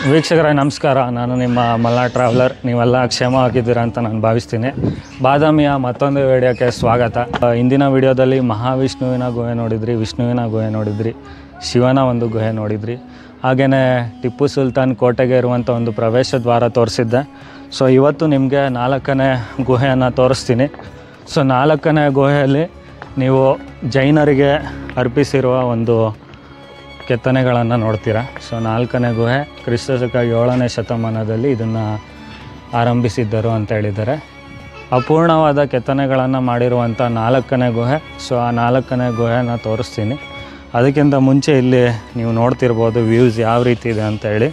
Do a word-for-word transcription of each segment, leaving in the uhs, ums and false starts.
ವೀಕ್ಷಕರೇ ನಮಸ್ಕಾರ. ನಾನು ನಿಮ್ಮ ಮಲ್ನಾಡ್ ಟ್ರಾವೆಲರ್. ನೀವೆಲ್ಲ ಕ್ಷೇಮವಾಗಿದ್ದೀರಾ ಅಂತ ನಾನು ಭಾವಿಸ್ತೀನಿ. ಬಾದಾಮಿಯ ಮತ್ತೊಂದು ವಿಡಿಯೋಕ್ಕೆ ಸ್ವಾಗತ. ಇಂದಿನ ವಿಡಿಯೋದಲ್ಲಿ ಮಹಾವಿಷ್ಣುವಿನ ಗುಹೆ ನೋಡಿದ್ರಿ, ವಿಷ್ಣುವಿನ ಗುಹೆ ನೋಡಿದ್ರಿ, ಶಿವನ ಒಂದು ಗುಹೆ ನೋಡಿದ್ರಿ. ಹಾಗೆಯೇ ಟಿಪ್ಪು ಸುಲ್ತಾನ್ ಕೋಟೆಗೆ ಇರುವಂಥ ಒಂದು ಪ್ರವೇಶ ದ್ವಾರ ತೋರಿಸಿದ್ದೆ. ಸೊ ಇವತ್ತು ನಿಮಗೆ ನಾಲ್ಕನೇ ಗುಹೆಯನ್ನು ತೋರಿಸ್ತೀನಿ. ಸೊ ನಾಲ್ಕನೇ ಗುಹೆಯಲ್ಲಿ ನೀವು ಜೈನರಿಗೆ ಅರ್ಪಿಸಿರುವ ಒಂದು ಕೆತ್ತನೆಗಳನ್ನು ನೋಡ್ತೀರಾ. ಸೊ ನಾಲ್ಕನೇ ಗುಹೆ ಕ್ರಿಸ್ತಶಕ ಏಳನೇ ಶತಮಾನದಲ್ಲಿ ಇದನ್ನು ಆರಂಭಿಸಿದ್ದರು ಅಂತ ಹೇಳಿದ್ದಾರೆ. ಅಪೂರ್ಣವಾದ ಕೆತ್ತನೆಗಳನ್ನು ಮಾಡಿರುವಂಥ ನಾಲ್ಕನೇ ಗುಹೆ. ಸೊ ಆ ನಾಲ್ಕನೇ ಗುಹೆನ ತೋರಿಸ್ತೀನಿ. ಅದಕ್ಕಿಂತ ಮುಂಚೆ ಇಲ್ಲಿ ನೀವು ನೋಡ್ತಿರ್ಬೋದು ವ್ಯೂಸ್ ಯಾವ ರೀತಿ ಇದೆ ಅಂತ ಹೇಳಿ.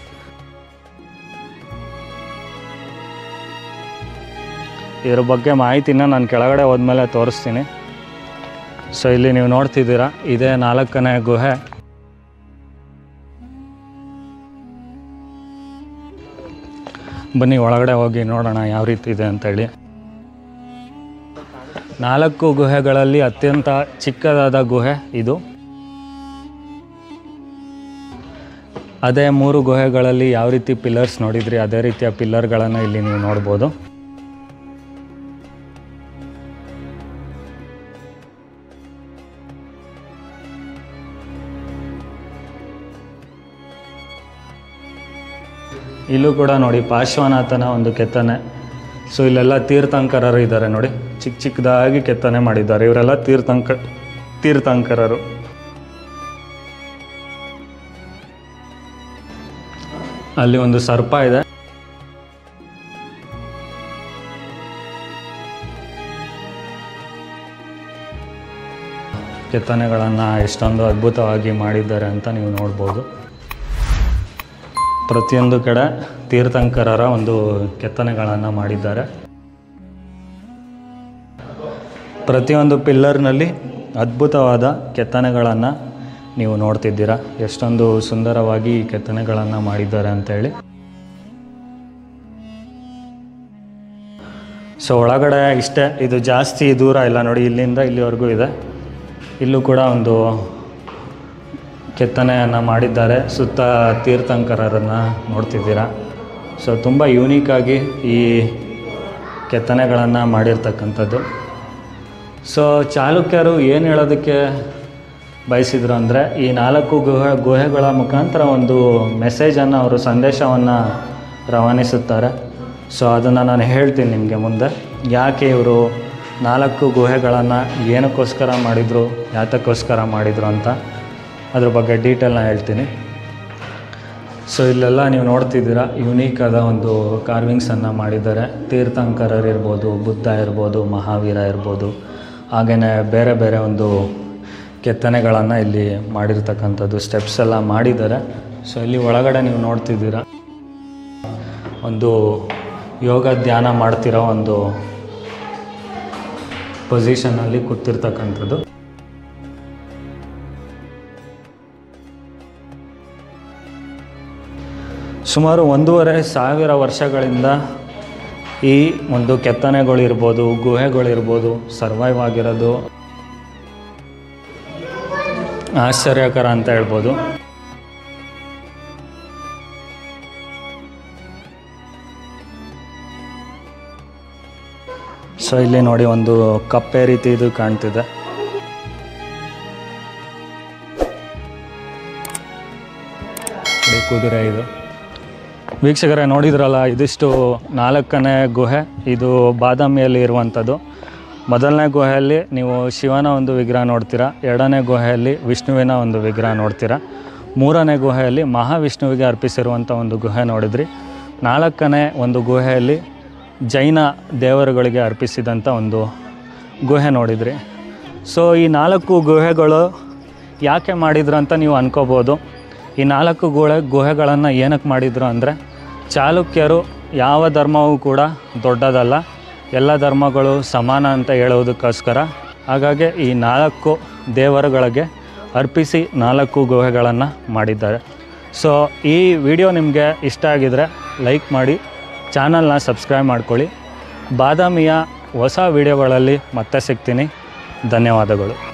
ಇದ್ರ ಬಗ್ಗೆ ಮಾಹಿತಿನ ನಾನು ಕೆಳಗಡೆ ಹೋದ್ಮೇಲೆ ತೋರಿಸ್ತೀನಿ. ಸೊ ಇಲ್ಲಿ ನೀವು ನೋಡ್ತಿದ್ದೀರಾ, ಇದೇ ನಾಲ್ಕನೇ ಗುಹೆ. ಬನ್ನಿ ಒಳಗಡೆ ಹೋಗಿ ನೋಡೋಣ ಯಾವ ರೀತಿ ಇದೆ ಅಂತೇಳಿ. ನಾಲ್ಕು ಗುಹೆಗಳಲ್ಲಿ ಅತ್ಯಂತ ಚಿಕ್ಕದಾದ ಗುಹೆ ಇದು. ಅದೇ ಮೂರು ಗುಹೆಗಳಲ್ಲಿ ಯಾವ ರೀತಿ ಪಿಲ್ಲರ್ಸ್ ನೋಡಿದ್ರಿ ಅದೇ ರೀತಿಯ ಪಿಲ್ಲರ್ಗಳನ್ನು ಇಲ್ಲಿ ನೀವು ನೋಡ್ಬೋದು. ಇಲ್ಲೂ ಕೂಡ ನೋಡಿ ಪಾರ್ಶ್ವನಾಥನ ಒಂದು ಕೆತ್ತನೆ. ಸೊ ಇಲ್ಲೆಲ್ಲ ತೀರ್ಥಂಕರರು ಇದ್ದಾರೆ ನೋಡಿ, ಚಿಕ್ಕ ಚಿಕ್ಕದಾಗಿ ಕೆತ್ತನೆ ಮಾಡಿದ್ದಾರೆ. ಇವರೆಲ್ಲ ತೀರ್ಥಂಕ ತೀರ್ಥಂಕರರು. ಅಲ್ಲಿ ಒಂದು ಸರ್ಪ ಇದೆ. ಕೆತ್ತನೆಗಳನ್ನು ಎಷ್ಟೊಂದು ಅದ್ಭುತವಾಗಿ ಮಾಡಿದ್ದಾರೆ ಅಂತ ನೀವು ನೋಡ್ಬೋದು. ಪ್ರತಿಯೊಂದು ಕಡೆ ತೀರ್ಥಂಕರರ ಒಂದು ಕೆತ್ತನೆಗಳನ್ನು ಮಾಡಿದ್ದಾರೆ. ಪ್ರತಿಯೊಂದು ಪಿಲ್ಲರ್ನಲ್ಲಿ ಅದ್ಭುತವಾದ ಕೆತ್ತನೆಗಳನ್ನು ನೀವು ನೋಡ್ತಿದ್ದೀರಾ. ಎಷ್ಟೊಂದು ಸುಂದರವಾಗಿ ಈ ಕೆತ್ತನೆಗಳನ್ನು ಮಾಡಿದ್ದಾರೆ ಅಂತೇಳಿ. ಸೊ ಒಳಗಡೆ ಇಷ್ಟೇ, ಇದು ಜಾಸ್ತಿ ದೂರ ಇಲ್ಲ ನೋಡಿ, ಇಲ್ಲಿಂದ ಇಲ್ಲಿವರೆಗೂ ಇದೆ. ಇಲ್ಲೂ ಕೂಡ ಒಂದು ಕೆತ್ತನೆಯನ್ನು ಮಾಡಿದ್ದಾರೆ. ಸುತ್ತ ತೀರ್ಥಂಕರರನ್ನು ನೋಡ್ತಿದ್ದೀರಾ. ಸೊ ತುಂಬ ಯೂನಿಕ್ಕಾಗಿ ಈ ಕೆತ್ತನೆಗಳನ್ನು ಮಾಡಿರ್ತಕ್ಕಂಥದ್ದು. ಸೊ ಚಾಲುಕ್ಯರು ಏನು ಹೇಳೋದಕ್ಕೆ ಬಯಸಿದ್ರು ಅಂದರೆ, ಈ ನಾಲ್ಕು ಗುಹೆ ಗುಹೆಗಳ ಮುಖಾಂತರ ಒಂದು ಮೆಸೇಜನ್ನು ಅವರು ಸಂದೇಶವನ್ನು ರವಾನಿಸುತ್ತಾರೆ. ಸೊ ಅದನ್ನು ನಾನು ಹೇಳ್ತೀನಿ ನಿಮಗೆ ಮುಂದೆ. ಯಾಕೆ ಇವರು ನಾಲ್ಕು ಗುಹೆಗಳನ್ನು ಏನಕ್ಕೋಸ್ಕರ ಮಾಡಿದರು, ಯಾತಕ್ಕೋಸ್ಕರ ಮಾಡಿದರು ಅಂತ ಅದ್ರ ಬಗ್ಗೆ ಡೀಟೇಲ್ನ ಹೇಳ್ತೀನಿ. ಸೊ ಇಲ್ಲೆಲ್ಲ ನೀವು ನೋಡ್ತಿದ್ದೀರಾ, ಯುನೀಕಾದ ಒಂದು ಕಾರ್ವಿಂಗ್ಸನ್ನು ಮಾಡಿದ್ದಾರೆ. ತೀರ್ಥಂಕರರು ಇರ್ಬೋದು, ಬುದ್ಧ ಇರ್ಬೋದು, ಮಹಾವೀರ ಇರ್ಬೋದು, ಹಾಗೆಯೇ ಬೇರೆ ಬೇರೆ ಒಂದು ಕೆತ್ತನೆಗಳನ್ನು ಇಲ್ಲಿ ಮಾಡಿರ್ತಕ್ಕಂಥದ್ದು, ಸ್ಟೆಪ್ಸ್ ಎಲ್ಲ ಮಾಡಿದ್ದಾರೆ. ಸೊ ಇಲ್ಲಿ ಒಳಗಡೆ ನೀವು ನೋಡ್ತಿದ್ದೀರಾ, ಒಂದು ಯೋಗ ಧ್ಯಾನ ಮಾಡ್ತಿರೋ ಒಂದು ಪೊಸಿಷನಲ್ಲಿ ಕೂತಿರ್ತಕ್ಕಂಥದ್ದು. ಸುಮಾರು ಒಂದೂವರೆ ಸಾವಿರ ವರ್ಷಗಳಿಂದ ಈ ಒಂದು ಕೆತ್ತನೆಗಳಿರ್ಬೋದು, ಗುಹೆಗಳಿರ್ಬೋದು ಸರ್ವೈವ್ ಆಗಿರೋದು ಆಶ್ಚರ್ಯಕರ ಅಂತ ಹೇಳ್ಬೋದು. ಸೊ ಇಲ್ಲಿ ನೋಡಿ ಒಂದು ಕಪ್ಪೆ ರೀತಿ ಇದು ಕಾಣ್ತಿದೆ. ಕುದುರೆ ಇದು. ವೀಕ್ಷಕರೇ ನೋಡಿದ್ರಲ್ಲ, ಇದಿಷ್ಟು ನಾಲ್ಕನೇ ಗುಹೆ. ಇದು ಬಾದಾಮಿಯಲ್ಲಿ ಇರುವಂಥದ್ದು. ಮೊದಲನೇ ಗುಹೆಯಲ್ಲಿ ನೀವು ಶಿವನ ಒಂದು ವಿಗ್ರಹ ನೋಡ್ತೀರಾ. ಎರಡನೇ ಗುಹೆಯಲ್ಲಿ ವಿಷ್ಣುವಿನ ಒಂದು ವಿಗ್ರಹ ನೋಡ್ತೀರಾ. ಮೂರನೇ ಗುಹೆಯಲ್ಲಿ ಮಹಾವಿಷ್ಣುವಿಗೆ ಅರ್ಪಿಸಿರುವಂಥ ಒಂದು ಗುಹೆ ನೋಡಿದ್ರಿ. ನಾಲ್ಕನೇ ಒಂದು ಗುಹೆಯಲ್ಲಿ ಜೈನ ದೇವರುಗಳಿಗೆ ಅರ್ಪಿಸಿದಂಥ ಒಂದು ಗುಹೆ ನೋಡಿದ್ರಿ. ಸೊ ಈ ನಾಲ್ಕು ಗುಹೆಗಳು ಯಾಕೆ ಮಾಡಿದ್ರು ಅಂತ ನೀವು ಅನ್ಕೋಬೋದು. ಈ ನಾಲ್ಕು ಗುಹೆ ಗುಹೆಗಳನ್ನು ಏನಕ್ಕೆ ಮಾಡಿದರು ಅಂದರೆ, ಚಾಲುಕ್ಯರು ಯಾವ ಧರ್ಮವೂ ಕೂಡ ದೊಡ್ಡದಲ್ಲ, ಎಲ್ಲ ಧರ್ಮಗಳು ಸಮಾನ ಅಂತ ಹೇಳುವುದಕ್ಕೋಸ್ಕರ. ಹಾಗಾಗಿ ಈ ನಾಲ್ಕು ದೇವರುಗಳಿಗೆ ಅರ್ಪಿಸಿ ನಾಲ್ಕು ಗುಹೆಗಳನ್ನು ಮಾಡಿದ್ದಾರೆ. ಸೊ ಈ ವಿಡಿಯೋ ನಿಮಗೆ ಇಷ್ಟ ಆಗಿದರೆ ಲೈಕ್ ಮಾಡಿ, ಚಾನಲ್ನ ಸಬ್ಸ್ಕ್ರೈಬ್ ಮಾಡ್ಕೊಳ್ಳಿ. ಬಾದಾಮಿಯ ಹೊಸ ವಿಡಿಯೋಗಳಲ್ಲಿ ಮತ್ತೆ ಸಿಗ್ತೀನಿ. ಧನ್ಯವಾದಗಳು.